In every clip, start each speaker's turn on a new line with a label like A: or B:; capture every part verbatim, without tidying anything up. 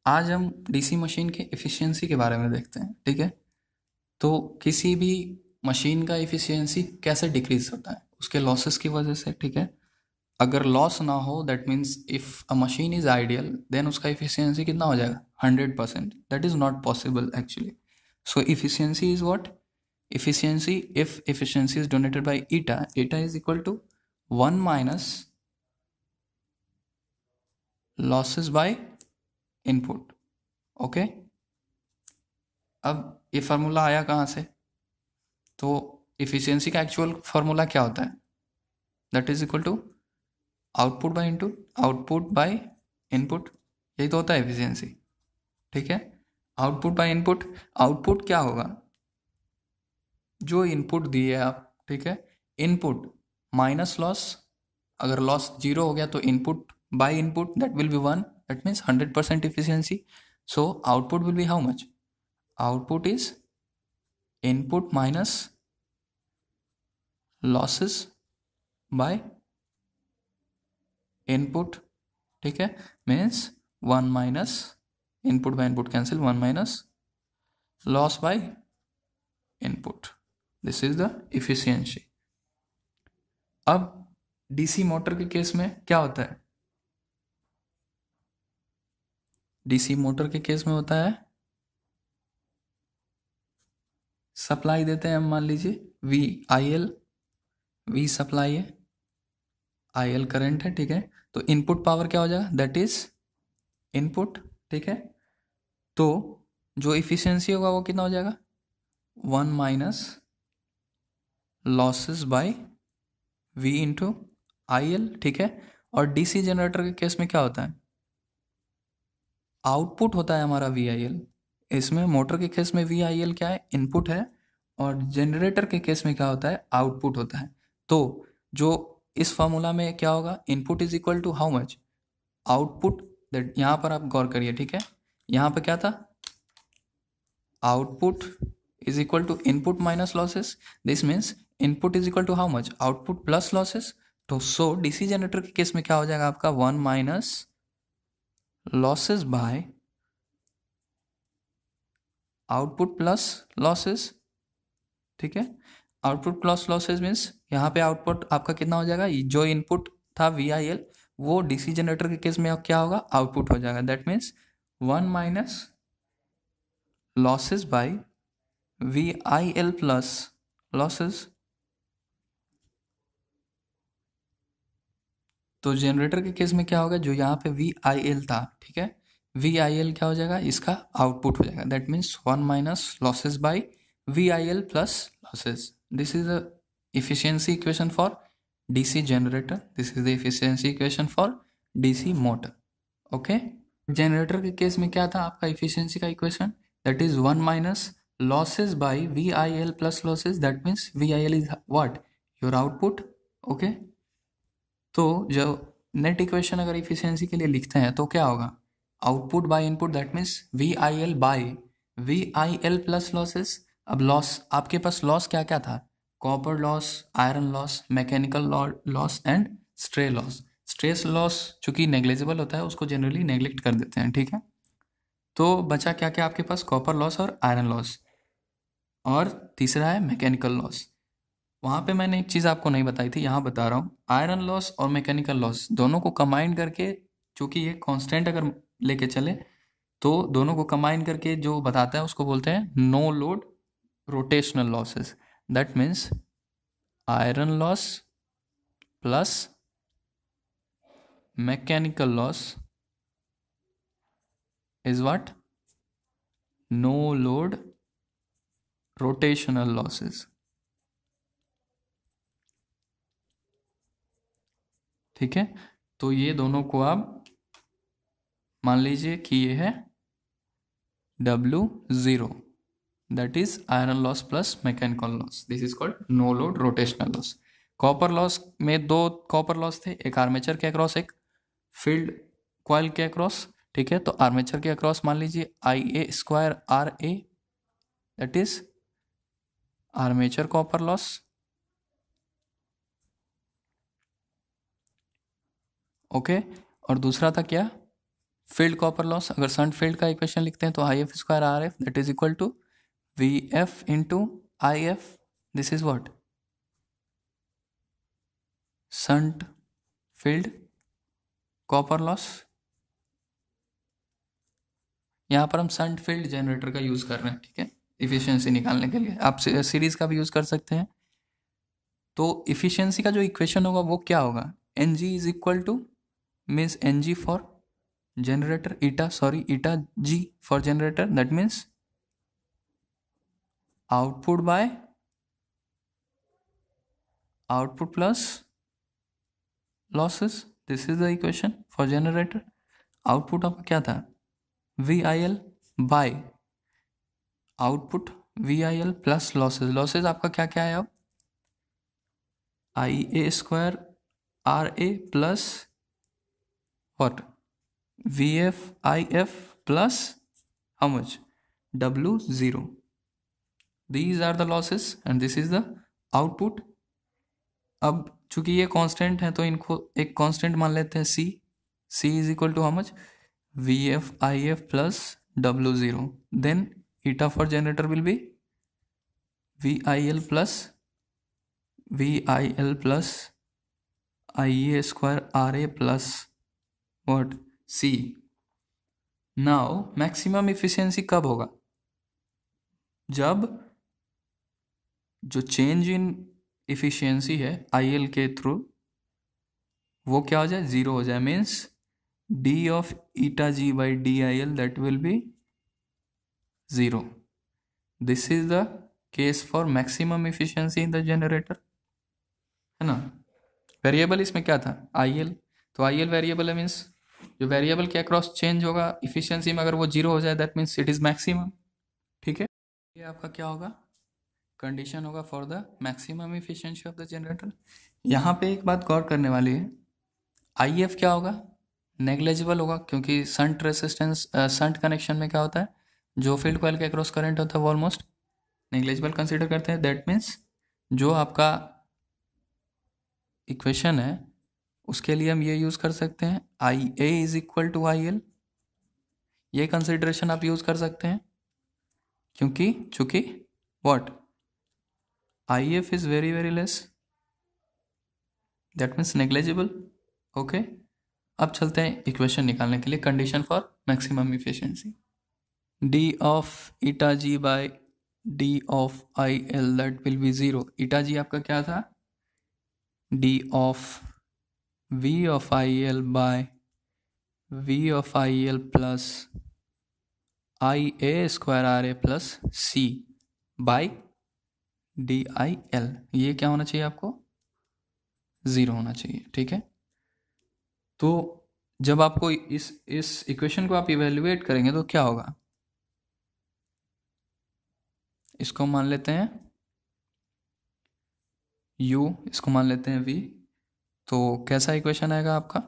A: आज हम DC machine के एफिशिएंसी के बारे में देखते हैं। ठीक है, तो किसी भी मशीन का एफिशिएंसी कैसे डिक्रीज होता है, उसके लॉसेस की वजह से। ठीक है, अगर लॉस ना हो, that means if a machine is ideal, then उसका एफिशिएंसी कितना हो जाएगा, hundred percent. That is not possible actually. So efficiency is what, efficiency if efficiency is denoted by eta, eta is equal to one minus losses by input. Okay, अब ये formula आया कहाँ से? तो efficiency का एक्चुअल फार्मूला क्या होता है? That is equal to output by input, output by input, यही तो होता है efficiency। ठीक है, आउटपुट बाय इनपुट, आउटपुट क्या होगा, जो इनपुट दिए आप। ठीक है, इनपुट माइनस लॉस, अगर लॉस जीरो हो गया तो input by input that will be one, that means hundred percent efficiency. So output will be how much, output is input minus losses by input. ठीक है, means one minus input by input cancel, one minus loss by input, this is the efficiency. अब DC motor के case में क्या होता है? DC motor के case में होता है, सप्लाई देते हैं हम, मान लीजिए V I L, V supply है, आई एल करंट है। ठीक है, तो इनपुट पावर क्या हो जाएगा, दैट इज इनपुट। ठीक है, तो जो इफिशियंसी होगा वो कितना हो जाएगा, one minus losses by V into I L. ठीक है, और डीसी जनरेटर के केस में क्या होता है, आउटपुट होता है हमारा वी आई एल। इसमें मोटर के केस में वी आई एल क्या है, इनपुट है, और जनरेटर के केस में क्या होता है, आउटपुट होता है। तो जो इस फॉर्मूला में क्या होगा, input is equal to how much, output. That यहाँ पर आप गौर करिए। ठीक है, यहाँ पर क्या था, output is equal to input minus losses, this means input is equal to how much, output plus losses. तो सो डीसी जनरेटर के केस में क्या हो जाएगा आपका, one minus losses by output plus losses. ठीक है, आउटपुट प्लस लॉसेस मीन्स यहाँ पे आउटपुट आपका कितना हो जाएगा, जो इनपुट था वी आई एल, वो डीसी जनरेटर के केस में क्या होगा, आउटपुट हो जाएगा। That means one minus losses by V I L plus losses. तो जनरेटर के केस में क्या होगा, जो यहाँ पे वी आई एल था, ठीक है, वी आई एल क्या हो जाएगा, इसका आउटपुट हो जाएगा। That means one minus losses by V I L plus losses. This is the efficiency equation for D C generator. This is the efficiency equation for D C motor. Okay? Generator के case में क्या था आपका efficiency का equation, that is one minus losses by V I L plus losses, that means V I L is what, your output. Okay? तो जो net equation अगर efficiency के लिए लिखते हैं तो क्या होगा, output by input, that means V I L by V I L plus losses. अब लॉस आपके पास लॉस क्या क्या था, copper loss, iron loss, mechanical loss and stray loss. Stress loss चूंकि नेग्लिजिबल होता है उसको जनरली नेग्लेक्ट कर देते हैं। ठीक है, तो बचा क्या क्या आपके पास, कॉपर लॉस और आयरन लॉस, और तीसरा है मैकेनिकल लॉस। वहाँ पे मैंने एक चीज़ आपको नहीं बताई थी, यहाँ बता रहा हूँ, आयरन लॉस और मैकेनिकल लॉस दोनों को कंबाइन करके, चूंकि ये कांस्टेंट अगर लेके चले तो दोनों को कंबाइन करके जो बताता है उसको बोलते हैं no load rotational losses. That means iron loss plus mechanical loss is what, no load rotational losses. ठीक है, तो ये दोनों को आप मान लीजिए कि ये है W zero, that is iron loss plus mechanical loss. This is called no load rotational loss. Copper loss में दो कॉपर लॉस थे, एक आर्मेचर के अक्रॉस, एक फील्ड कॉइल के अक्रॉस। ठीक है, तो आर्मेचर के अक्रॉस मान लीजिए I A square R A, that is armature copper loss. Okay, और दूसरा था क्या, फील्ड कॉपर लॉस, अगर शंट फील्ड का इक्वेशन लिखते हैं तो I F square R F that is equal to V F into I F, this is what, shunt field copper loss. यहाँ पर हम शंट फील्ड जनरेटर का यूज कर रहे हैं, ठीक है, इफिशियंसी निकालने के लिए। आप सीरीज का भी यूज कर सकते हैं। तो इफिशियंसी का जो इक्वेशन होगा वो क्या होगा, N G is equal to means N G for generator, eta sorry eta g for generator, that means output by output plus losses, this is the equation for generator। output आपका क्या था, V I L by output V I L plus losses, losses आपका क्या क्या है अब, I A square R A plus what, V F I F plus how much, W zero, these are the losses and this is the output। अब चूंकि ये constant है तो इनको एक कांस्टेंट मान लेते हैं C, C is equal to how much, V F I F plus W zero, then eta for generator will be V I L plus V I L plus I A square R A plus what C। Now maximum efficiency कब होगा, जब जो change in efficiency है I L के through वो क्या हो जाए, जीरो हो जाए, means D of eta G by D I L that will be zero. This is the case for maximum efficiency in the generator, है ना। वेरिएबल इसमें क्या था, आई एल, तो आई एल वेरिएबल है, मीन्स जो वेरिएबल के अक्रॉस चेंज होगा इफिशियंसी में, अगर वो जीरो हो जाए that means it is maximum, ठीक है। ये आपका क्या होगा, कंडीशन होगा for the maximum efficiency of the generator. यहाँ पे एक बात गौर करने वाली है, आई एफ क्या होगा, नेग्लेजिबल होगा, क्योंकि संट रेसिस्टेंस संट कनेक्शन में क्या होता है, जो फील्ड कॉइल के अक्रॉस करंट होता है वो ऑलमोस्ट नेग्लेजिबल कंसीडर करते हैं। दैट मीन्स जो आपका इक्वेशन है उसके लिए हम ये यूज कर सकते हैं, I A is equal to I L, ये कंसिडरेशन आप यूज कर सकते हैं, क्योंकि चूंकि what I F is very very less, that means negligible, okay. अब चलते हैं इक्वेशन निकालने के लिए, condition for maximum efficiency, D of eta G by D of I L that will be zero. Eta G आपका क्या था, D of V of I L by V of I L plus I A square R A plus C by D I L, ये क्या होना चाहिए आपको, zero होना चाहिए, ठीक है। तो जब आपको इस इस इक्वेशन को आप इवेल्युएट करेंगे तो क्या होगा, इसको मान लेते हैं U, इसको मान लेते हैं V, तो कैसा इक्वेशन आएगा आपका,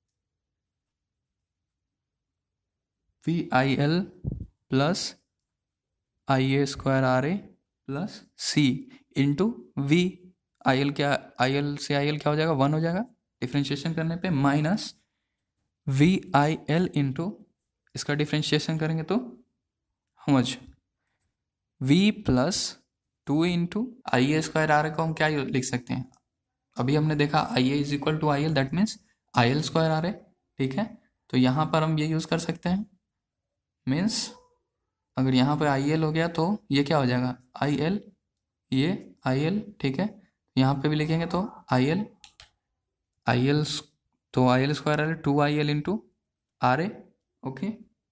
A: V I L plus I A square R A plus C into V I L, क्या आई एल से आई एल क्या हो जाएगा, वन हो जाएगा डिफ्रेंशिएशन करने पे, minus V I L into इसका डिफ्रेंशिएशन करेंगे तो how much, V plus two into I A square R A को हम क्या लिख सकते हैं, अभी हमने देखा I A is equal to I L, that means I L square R A, ठीक है। तो यहाँ पर हम ये यूज़ कर सकते हैं, मीन्स अगर यहाँ पर आई एल हो गया तो ये क्या हो जाएगा, आई एल, ये आई एल, ठीक है। यहाँ पे भी लिखेंगे तो आई एल आई एल, तो I L square R A two I L into R A, okay,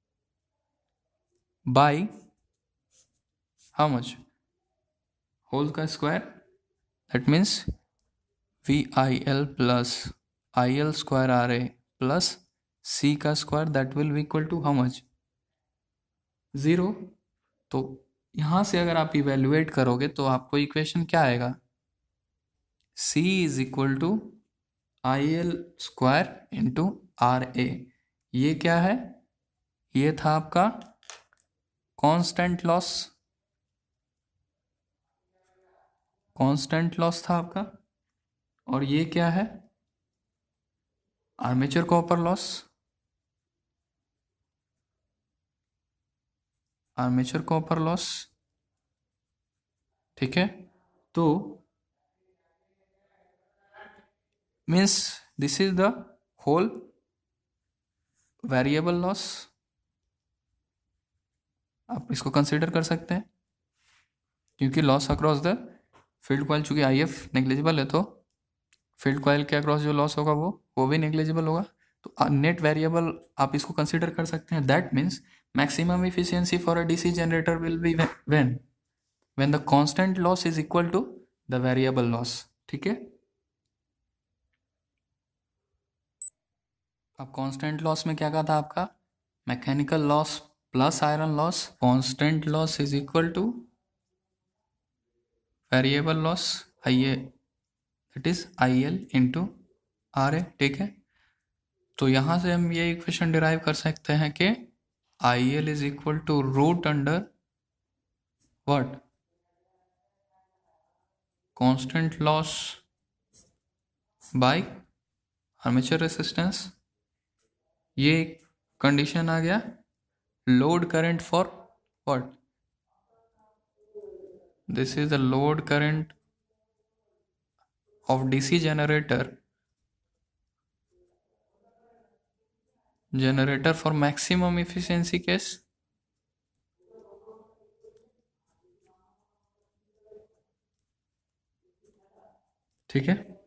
A: by how much, whole का square, that means V I L plus I L square R A plus C का square, that will be equal to how much, zero. तो यहाँ से अगर आप evaluate करोगे तो आपको इक्वेशन क्या आएगा, C is equal to I L square into R A, ये क्या है, ये था आपका कांस्टेंट लॉस, कांस्टेंट लॉस था आपका, और ये क्या है, armature copper loss, armature copper loss, ठीक है। तो means this is the whole variable loss, आप इसको कंसिडर कर सकते हैं, क्योंकि loss across the field coil, चूंकि आई एफ नेग्लिजिबल है तो फील्ड कॉइल के अक्रॉस जो लॉस होगा वो वो भी नेग्लिजिबल होगा। तो नेट वेरिएबल आप इसको कंसिडर कर सकते हैं। That means maximum efficiency for a DC generator will be when when the constant loss is equal to the variable loss, ठीक है। अब कांस्टेंट लॉस में क्या कहा था आपका, mechanical loss plus iron loss, constant loss is equal to variable loss I A, that is I L into R A, ठीक है। तो यहां से हम ये इक्वेशन डिराइव कर सकते हैं कि I L is equal to root under what, constant loss by armature resistance. ये कंडीशन आ गया load current for what, this is the load current of D C generator generator for maximum efficiency case, ठीक है।